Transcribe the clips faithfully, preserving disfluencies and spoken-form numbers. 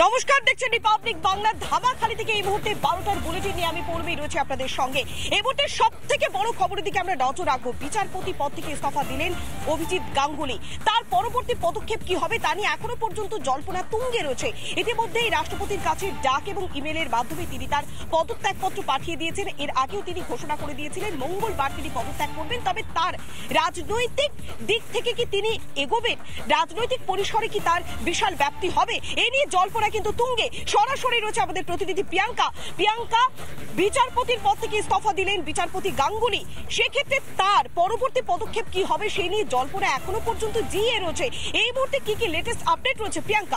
নমস্কার, দেখছেন রিপাবলিক বাংলা। ধামাখালি থেকে এই মুহূর্তে বারোটার বুলেটিন নিয়ে আমি পড়বেই রয়েছে আপনাদের সঙ্গে। এই মুহূর্তে সব থেকে বড় খবরের দিকে আমরা নজর রাখবো। বিচারপতি পদ থেকে ইস্তফা দিলেন অভিজিৎ গাঙ্গুলি। তার পরবর্তী পদক্ষেপ কি হবে তা নিয়ে এখনো পর্যন্ত জল্পনা তুঙ্গে রয়েছে। ইতিমধ্যেই রাষ্ট্রপতির কাছে ডাক এবং ইমেলের মাধ্যমে তিনি তার পদত্যাগপত্র পাঠিয়ে দিয়েছেন। এর আগেও তিনি ঘোষণা করে দিয়েছিলেন মঙ্গলবার তিনি পদত্যাগ করবেন। তবে তার রাজনৈতিক দিক থেকে কি তিনি এগোবেন, রাজনৈতিক পরিসরে কি তার বিশাল ব্যাপ্তি হবে, এ নিয়ে জল্পনা কিন্তু তুঙ্গে। সরাসরি রয়েছে আমাদের প্রতিনিধি প্রিয়াঙ্কা। প্রিয়াঙ্কা, বিচারপতির পদ থেকে ইস্তফা দিলেন বিচারপতি গাঙ্গুলি, সেক্ষেত্রে তার পরবর্তী পদক্ষেপ কি হবে সেই নিয়ে জল্পনা এখনো পর্যন্ত জিয়ে রয়েছে। এই মুহূর্তে কি কি লেটেস্ট আপডেট রয়েছে প্রিয়াঙ্কা?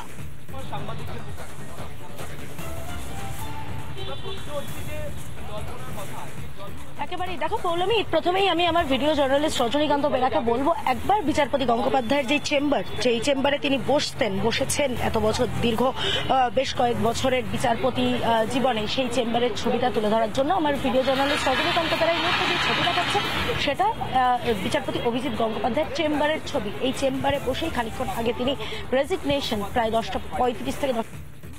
একেবারেই দেখো পৌলমী, প্রথমেই আমি আমার ভিডিও জার্নালিস্ট রজনীকান্ত বেরাকে বলবো, একবার বিচারপতি গঙ্গোপাধ্যায়ের যে চেম্বার, যেই চেম্বারে তিনি বসতেন বসেছেন এত বছর, দীর্ঘ বেশ কয়েক বছরের বিচারপতি জীবনে, সেই চেম্বারের ছবিটা তুলে ধরার জন্য আমার ভিডিও জার্নালিস্ট রজনীকান্ত বেরা এই মুহূর্তে যে ছবিটা পাচ্ছে সেটা বিচারপতি অভিজিৎ গঙ্গোপাধ্যায়ের চেম্বারের ছবি। এই চেম্বারে বসেই খানিকক্ষণ আগে তিনি রেজিগনেশন প্রায় দশটা পঁয়ত্রিশ থেকে দশ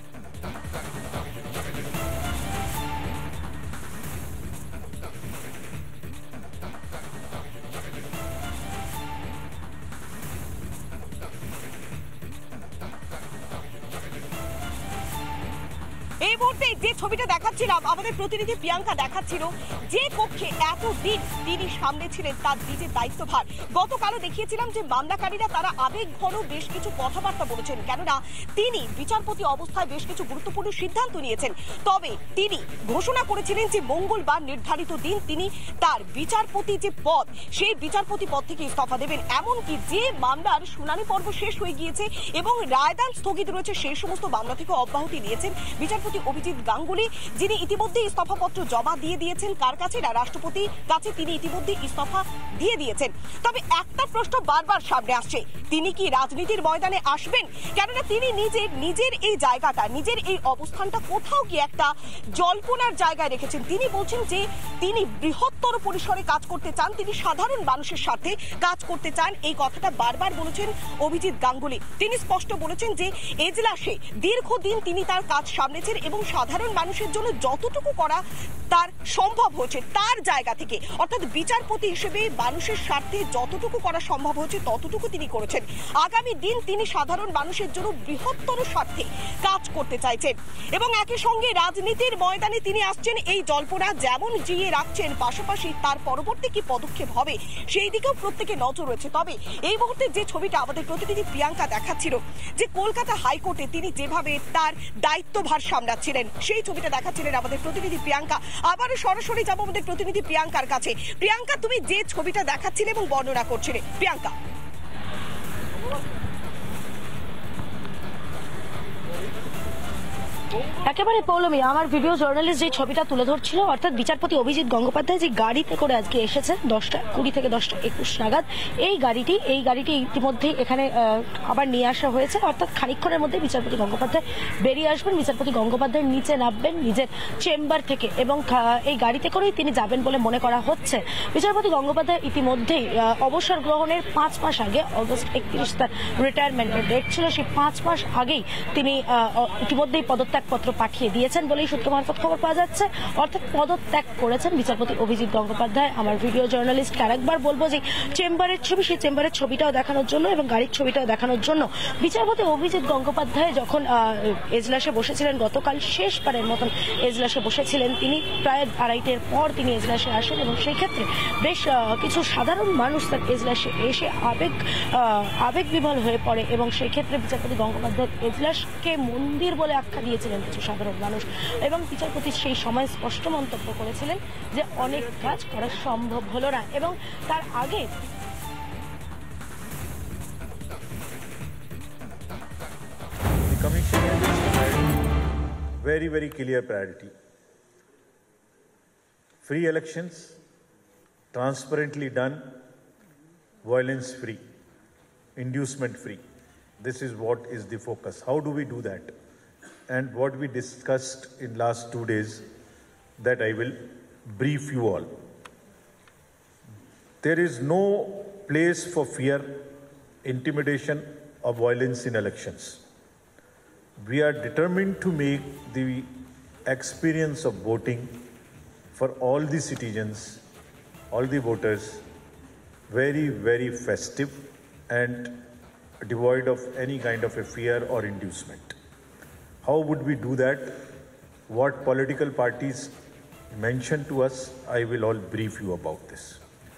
এই মুহূর্তে যে ছবিটা দেখাচ্ছিলাম, আমাদের প্রতিনিধি প্রিয়াঙ্কা দেখাচ্ছিল যে কক্ষে এতদিন তিনি সামনে ছিলেন তার নিজের দায়িত্বভার। গতকালও দেখিয়েছিলাম যে মামলাকারীরা তারা আবেগঘন বেশ কিছু কথাবার্তা বলেছেন, কেননা তিনি বিচারপতি অবস্থায় বেশ কিছু গুরুত্বপূর্ণ সিদ্ধান্ত নিয়েছেন। তবে তিনি ঘোষণা করেছিলেন যে মঙ্গলবার নির্ধারিত দিন তিনি তার বিচারপতি যে পদ, সেই বিচারপতি পদ থেকে ইস্তফা দেবেন। এমনকি যে মামলার শুনানি পর্ব শেষ হয়ে গিয়েছে এবং রায়দান স্থগিত রয়েছে, সেই সমস্ত মামলা থেকে অব্যাহতি নিয়েছেন বিচারপতি অভিজিৎ গাঙ্গুলি, যিনি ইতিমধ্যে ইস্তফাপত্র জমা দিয়ে দিয়েছেন। কার কাছে? না, রাষ্ট্রপতির কাছে তিনি ইতিমধ্যে ইস্তফা দিয়ে দিয়েছেন। তবে একটা প্রশ্ন বারবার সামনে আসছে, তিনি কি রাজনীতির ময়দানে আসবেন? কেননা তিনি নিজের নিজের এই জায়গাটা, নিজের এই অবস্থানটা কোথাও কি একটা জল্পনার জায়গায় রেখেছেন। তিনি বলছেন যে তিনি বৃহত্তর পরিসরে কাজ করতে চান, তিনি সাধারণ মানুষের সাথে কাজ করতে চান। এই কথাটা বারবার বলেছেন অভিজিৎ গাঙ্গুলি। তিনি স্পষ্ট বলেছেন যে এজলাসে দীর্ঘদিন তিনি তার কাজ সামনেছেন এবং সাধারণ মানুষের জন্য যতটুকু করা তার সম্ভব হয়েছে তার জায়গা থেকে, অর্থাৎ বিচারপতি হিসেবে মানুষের স্বার্থে যতটুকু করা সম্ভব হয়েছে ততটুকু তিনি করেছেন। আগামী দিন তিনি সাধারণ মানুষের জন্য বৃহত্তর স্বার্থে কাজ করতে চাইছেন এবং একই সঙ্গে রাজনীতির ময়দানে তিনি আসছেন। এই জল্পনা যেমন জিয়ে রাখছেন, পাশাপাশি তার পরবর্তী কি পদক্ষেপ হবে সেই দিকেও প্রত্যেকে নজর রয়েছে। তবে এই মুহূর্তে যে ছবিটা আমাদের প্রতিনিধি প্রিয়াঙ্কা দেখাচ্ছিল, যে কলকাতা হাইকোর্টে তিনি যেভাবে তার দায়িত্বভার সামলাচ্ছিলেন, সেই ছবিটা দেখাচ্ছিলেন আমাদের প্রতিনিধি প্রিয়াঙ্কা। আবারও সরাসরি যাবো আমাদের প্রতিনিধি প্রিয়াঙ্কার কাছে। প্রিয়াঙ্কা, তুমি যে ছবিটা দেখাচ্ছিলে এবং বর্ণনা করছিলে, প্রিয়াঙ্কা। একেবারে পৌলমী, আমার ভিডিও জার্নালিস্ট যে ছবিটা তুলে ধরছিল, অর্থাৎ বিচারপতি অভিজিৎ গঙ্গোপাধ্যায় যে গাড়িতে করে আজকে এসেছে দশটা কুড়ি থেকে দশটা একুশ নাগাদ, এই গাড়িটি এই গাড়িটি ইতিমধ্যেই এখানে আবার নিয়ে আসা হয়েছে। অর্থাৎ খানিকক্ষণের মধ্যে বিচারপতি গঙ্গোপাধ্যায় বেরিয়ে আসবেন, বিচারপতি গঙ্গোপাধ্যায় নিচে নামবেন নিজের চেম্বার থেকে এবং এই গাড়িতে করেই তিনি যাবেন বলে মনে করা হচ্ছে। বিচারপতি গঙ্গোপাধ্যায় ইতিমধ্যেই অবসর গ্রহণের পাঁচ মাস আগে, অগস্ট একত্রিশ তার রিটায়ারমেন্টের ডেট ছিল, সেই পাঁচ মাস আগেই তিনি ইতিমধ্যেই পদত্যাগ পত্র পাঠিয়ে দিয়েছেন বলেই সূত্র মারফত খবর পাওয়া যাচ্ছে। অর্থাৎ পদত্যাগ করেছেন বিচারপতি অভিজিৎ গঙ্গোপাধ্যায়। আমার ভিডিও জার্নালিস্টকে আরেকবার বলবো যে চেম্বারের ছবি, সেই চেম্বারের ছবিটাও দেখানোর জন্য এবং গাড়ির ছবিটাও দেখানোর জন্য। বিচারপতি অভিজিৎ গঙ্গোপাধ্যায় যখন এজলাসে বসেছিলেন, গতকাল শেষবারের মতন এজলাসে বসেছিলেন তিনি, প্রায় আড়াইটের পর তিনি এজলাসে আসেন এবং সেই ক্ষেত্রে বেশ কিছু সাধারণ মানুষ তার এজলাসে এসে আবেগ আবেগ বিভল হয়ে পড়ে এবং সেই ক্ষেত্রে বিচারপতি গঙ্গোপাধ্যায় এজলাসকে মন্দির বলে আখ্যা দিয়েছিলেন কিছু সাধারণ মানুষ এবং বিচারপতি সেই সময় স্পষ্ট মন্তব্য করেছিলেন যে অনেক কাজ করা সম্ভব হলো না এবং তার আগে The commission has very very clear priority: free elections, transparently done, violence free, inducement free. This is what is the focus. How do we do that? And what we discussed in last two days, that I will brief you all. There is no place for fear, intimidation or violence in elections. We are determined to make the experience of voting for all the citizens, all the voters, very, very festive and devoid of any kind of a fear or inducement. How would we do that? What political parties mentioned to us, I will all brief you about this.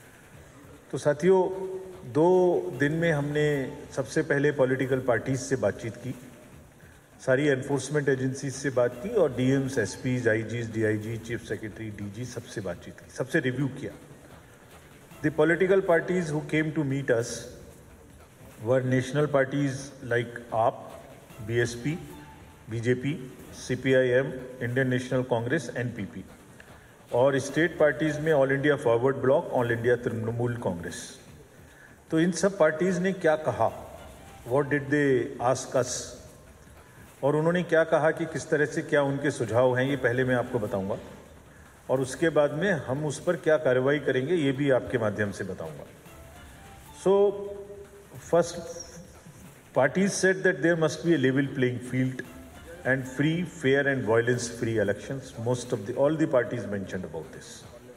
तो साथियों, दो दिन में हमने सबसे पहले political parties से बातचीत की, सारी एनफोर्समेंट एजेंसीज से बात की और DMs, SPs, IGs, DIG, chief secretary, DG सबसे बातचीत की, सबसे रिव्यू किया. The political parties who came to meet us were national parties like A P, B S P, B J P, C P I M, Indian National Congress, N P P. और state parties में all India forward bloc, all India Trinamool Congress. तो इन सब parties ने क्या कहा, what did they ask us, और उन्होंने क्या कहा कि किस तरह से क्या उनके सुझाव हैं, ये पहले मैं आपको बताऊंगा और उसके बाद में हम उस पर क्या कार्रवाई करेंगे ये भी आपके माध्यम से बताऊंगा. So first, parties said that there must be a level playing field and free, fair and violence-free elections. Most of the, all the parties mentioned about this.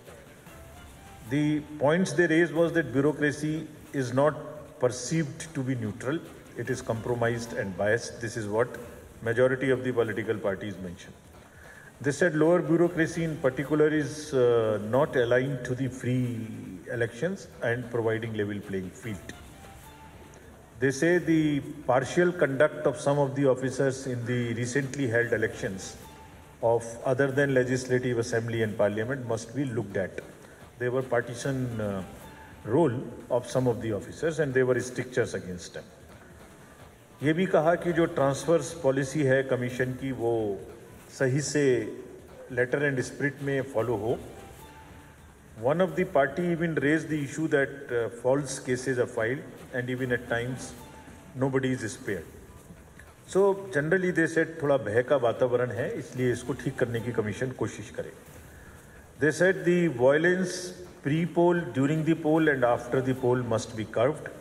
The points they raised was that bureaucracy is not perceived to be neutral. It is compromised and biased. This is what majority of the political parties mentioned. They said lower bureaucracy in particular is uh, not aligned to the free elections and providing level playing field. They say the partial conduct of some of the officers in the recently held elections of other than legislative assembly and parliament must be looked at. There were partisan uh, role of some of the officers and there were strictures against them. ये भी कहा कि जो transverse policy है commission की वो सही से लेटर एंड स्पिरिट में फॉलो हो. One of the party even raised the issue that uh, false cases are filed and even at times nobody is spared. So generally they said थोड़ा भय का वातावरण है इसलिए इसको ठीक करने की कमीशन कोशिश करे. They said the violence pre-poll, during the poll and after the poll must be curbed.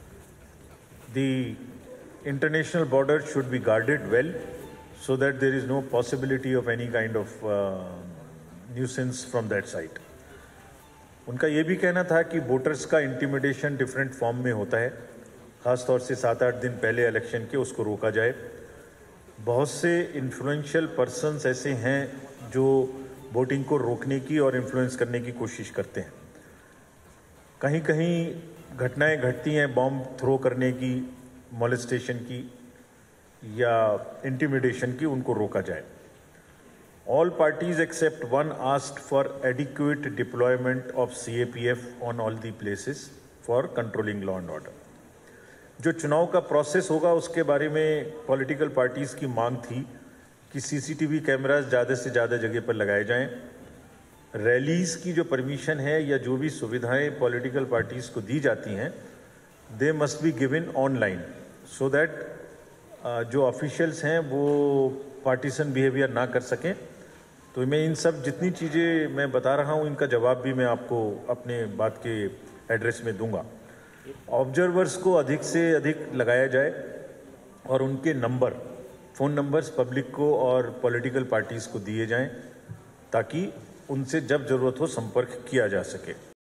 The international border should be guarded well so that there is no possibility of any kind of uh, nuisance from that side. उनका ये भी कहना था कि voters का intimidation different form में होता है, ख़ास तौर से सात आठ दिन पहले इलेक्शन के, उसको रोका जाए. बहुत से इन्फ्लुएंशियल पर्सन्स ऐसे हैं जो वोटिंग को रोकने की और इन्फ्लुएंस करने की कोशिश करते हैं. कहीं कहीं घटनाएं घटती हैं बॉम्ब थ्रो करने की, मोलेस्टेशन की या इंटिमिडेशन की, उनको रोका जाए. All parties except one asked for adequate deployment of C A P F on all the places for controlling law and order. जो चुनाव का प्रोसेस होगा उसके बारे में पॉलिटिकल पार्टीज की मांग थी कि सीसीटीवी कैमरास ज़्यादा से ज़्यादा जगह पर लगाए जाएं. रैलीज की जो परमिशन है या जो भी सुविधाएं पॉलिटिकल पार्टीज को दी जाती हैं, they must be given online so that जो ऑफिशियल्स हैं वो पार्टीसन बिहेवियर ना कर सकें. तो मैं इन सब जितनी चीज़ें मैं बता रहा हूँ इनका जवाब भी मैं आपको अपने बात के एड्रेस में दूंगा. ऑब्जर्वर्स को अधिक से अधिक लगाया जाए और उनके नंबर, फ़ोन नंबर्स पब्लिक को और पॉलिटिकल पार्टीज़ को दिए जाएं ताकि उनसे जब ज़रूरत हो संपर्क किया जा सके.